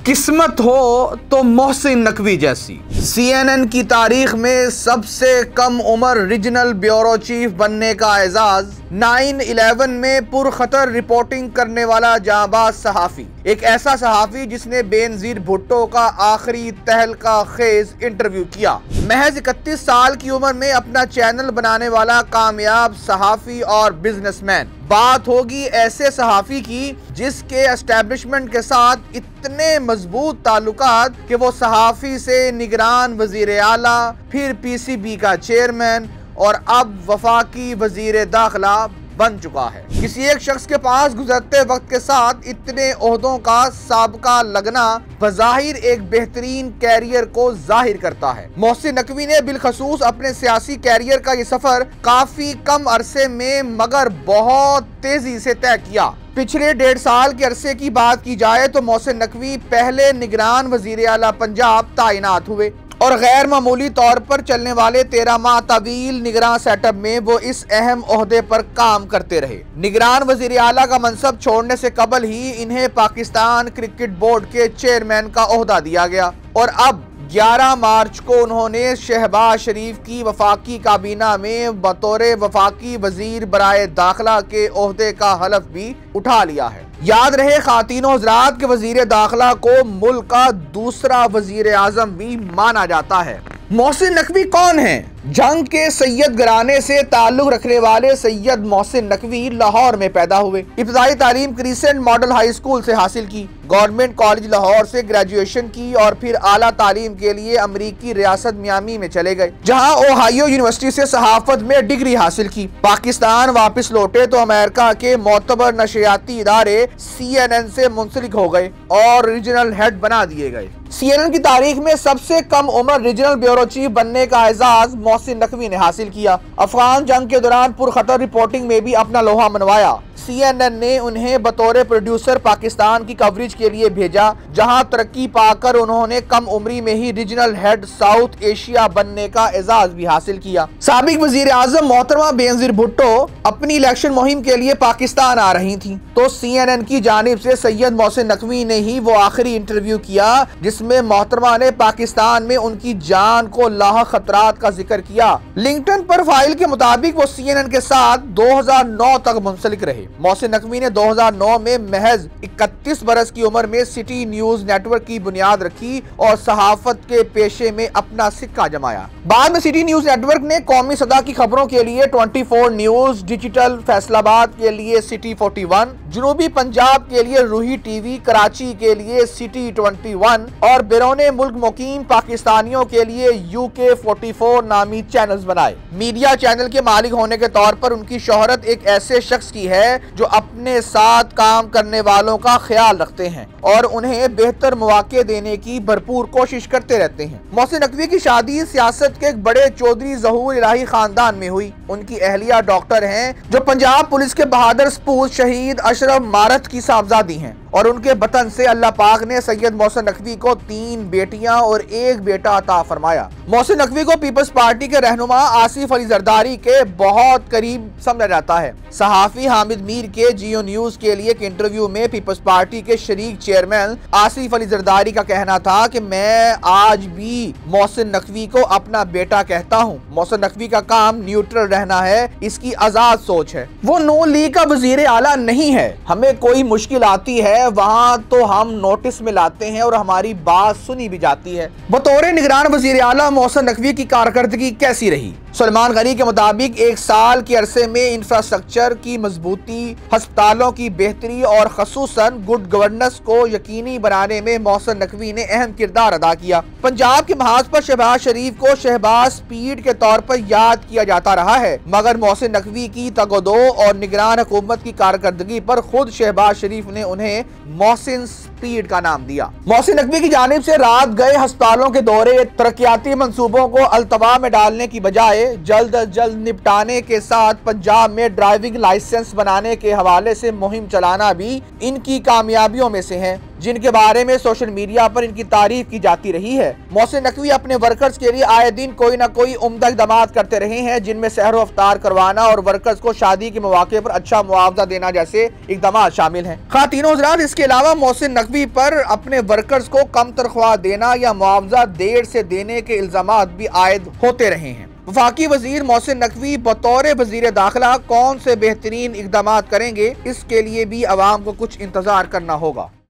किस्मत हो तो मोहसिन नकवी जैसी। CNN की तारीख में सबसे कम उम्र रीजनल ब्यूरो चीफ बनने का एजाज, 9/11 में पुरखतर रिपोर्टिंग करने वाला जांबाज सहाफ़ी, एक ऐसा सहाफ़ी जिसने बेनज़ीर भुट्टो का आखिरी तहलका खेज इंटरव्यू किया। महज 31 साल की उम्र में अपना चैनल बनाने वाला कामयाब सहाफ़ी और बिजनेसमैन। बात होगी ऐसे सहाफ़ी की जिसके एस्टेब्लिशमेंट के साथ इतने मजबूत ताल्लुकात कि वो सहाफ़ी से निगरान वज़ीर आला, फिर PCB का चेयरमैन और अब वफाकी वज़ीर दाखिला बन चुका है। किसी एक शख्स के पास गुजरते वक्त के साथ इतने ओहदों का साबका लगना बज़ाहिर एक बेहतरीन कैरियर को जाहिर करता है। मोहसिन नकवी ने बिलखसूस अपने सियासी कैरियर का ये सफर काफी कम अरसे में मगर बहुत तेजी से तय किया। पिछले 1.5 साल के अरसे की बात की जाए तो मोहसिन नकवी पहले निगरान वज़ीर आला पंजाब तैनात हुए और गैर मामूली तौर पर चलने वाले 13 माह तवील निगरान सेटअप में वो इस अहम ओहदे पर काम करते रहे। निगरान वज़ीर आला का मनसब छोड़ने से कबल ही इन्हें पाकिस्तान क्रिकेट बोर्ड के चेयरमैन का ओहदा दिया गया और अब 11 मार्च को उन्होंने शहबाज शरीफ की वफाकी काबीना में बतौर वफाकी वजीर बराए दाखिला के ओहदे का हलफ भी उठा लिया है। याद रहे, खातीन हज़रात के वजीर दाखिला को मुल्क का दूसरा वजीर आजम भी माना जाता है। मोहसिन नकवी कौन है? जंग के सैयद घराने से ताल्लुक रखने वाले सैयद मोहसिन नकवी लाहौर में पैदा हुए। इब्तदाई तालीम क्रिसेंट मॉडल हाई स्कूल से हासिल की, गवर्नमेंट कॉलेज लाहौर से ग्रेजुएशन की और फिर आला तालीम के लिए अमरीकी रियासत मियामी में चले गए, जहां ओहायो यूनिवर्सिटी से सहाफत में डिग्री हासिल की। पाकिस्तान वापस लौटे तो अमेरिका के मोतबर नशरियाती इदारे CNN से मुंसलिक हो गए और रीजनल हेड बना दिए गए। CNN की तारीख में सबसे कम उम्र रीजनल ब्यूरो चीफ बनने का एजाज मोहसिन नकवी ने हासिल किया। अफगान जंग के दौरान पुरखतर रिपोर्टिंग में भी अपना लोहा मनवाया। CNN ने उन्हें बतौर प्रोड्यूसर पाकिस्तान की कवरेज के लिए भेजा, जहां तरक्की पाकर उन्होंने कम उम्री में ही रीजनल हेड साउथ एशिया बनने का एजाज भी हासिल किया। साबिक वजीर आजम मोहतरमा बेनज़ीर भुट्टो अपनी इलेक्शन मुहिम के लिए पाकिस्तान आ रही थी तो CNN की जानिब से सैयद मोहसिन नकवी ने ही वो आखिरी इंटरव्यू किया जिसमें मोहतरमा ने पाकिस्तान में उनकी जान को लाहक खतरात का जिक्र किया। लिंक्डइन प्रोफाइल के मुताबिक वो CNN के साथ 2009 तक मुंसलिक रहे। मोहसिन नकवी ने 2009 में महज 31 बरस की उम्र में सिटी न्यूज नेटवर्क की बुनियाद रखी और सहाफत के पेशे में अपना सिक्का जमाया। बाद में सिटी न्यूज नेटवर्क ने कौमी सदा की खबरों के लिए 24 न्यूज, डिजिटल फैसलाबाद के लिए सिटी 41, जनूबी पंजाब के लिए रूही टीवी, कराची के लिए सिटी 21 और बैरूने मुल्क मुकीम पाकिस्तानियों के लिए UK 44 नामी चैनल्स बनाए। मीडिया चैनल के मालिक होने के तौर पर उनकी शोहरत एक ऐसे शख्स की है जो अपने साथ काम करने वालों का ख्याल रखते हैं और उन्हें बेहतर मौके देने की भरपूर कोशिश करते रहते हैं। मोहसिन नकवी की शादी सियासत के एक बड़े चौधरी ज़हूर इलाही खानदान में हुई। उनकी अहलिया डॉक्टर हैं जो पंजाब पुलिस के बहादुर सपूत शहीद अशरफ मारत की साहबजादी हैं और उनके बतन से अल्लाह पाक ने सैयद मोहसिन नकवी को 3 बेटियां और 1 बेटा अता फरमाया। मोहसिन नकवी को पीपल्स पार्टी के रहनुमा आसिफ अली जरदारी के बहुत करीब समझा जाता है। सहाफी हामिद मीर के जियो न्यूज के लिए एक इंटरव्यू में पीपल्स पार्टी के शरीक चेयरमैन आसिफ अली जरदारी का कहना था कि मैं आज भी मोहसिन नकवी को अपना बेटा कहता हूँ। मोहसिन नकवी का काम न्यूट्रल रहना है, इसकी आजाद सोच है। वो नून लीग का वजीर आला नहीं है। हमें कोई मुश्किल आती है वहाँ तो हम नोटिस में लाते हैं और हमारी बात सुनी भी जाती है। बतौर निगरान वजीर आला मोहसिन नकवी की कारकर्दगी कैसी रही? सलमान गनी के मुताबिक 1 साल के अरसे में इंफ्रास्ट्रक्चर की मजबूती, अस्पतालों की बेहतरी और खसूसन गुड गवर्नेंस को यकीनी बनाने में मोहसिन नकवी ने अहम किरदार अदा किया। पंजाब के महाज पर शहबाज शरीफ को शहबाज स्पीड के तौर पर याद किया जाता रहा है, मगर मोहसिन नकवी की तगदो और निगरान हुकूमत की कारकर्दगी पर खुद शहबाज शरीफ ने उन्हें मोहसिन स्पीड का नाम दिया। मोहसिन नकवी की जानिब से रात गए अस्पतालों के दौरे तरक्याती मंसूबों को अल्तवा में डालने की बजाय जल्द अज जल्द निपटाने के साथ पंजाब में ड्राइविंग लाइसेंस बनाने के हवाले से मुहिम चलाना भी इनकी कामयाबियों में से है, जिनके बारे में सोशल मीडिया पर इनकी तारीफ की जाती रही है। मोहसिन नकवी अपने वर्कर्स के लिए आए दिन कोई न कोई उम्दा इक़दाम करते रहे हैं, जिनमें सहर अफ्तार करवाना और वर्कर्स को शादी के मौके पर अच्छा मुआवजा देना जैसे इक़दाम शामिल हैं। खातिनों हज़रात, इसके अलावा मोहसिन नकवी पर अपने वर्कर्स को कम तनख्वाह देना या मुआवजा देर से देने के इल्जामात भी आयद होते रहे हैं। वफाकी वजीर मोहसिन नकवी बतौर वजीर दाखिला कौन से बेहतरीन इक़दाम करेंगे, इसके लिए भी अवाम को कुछ इंतजार करना होगा।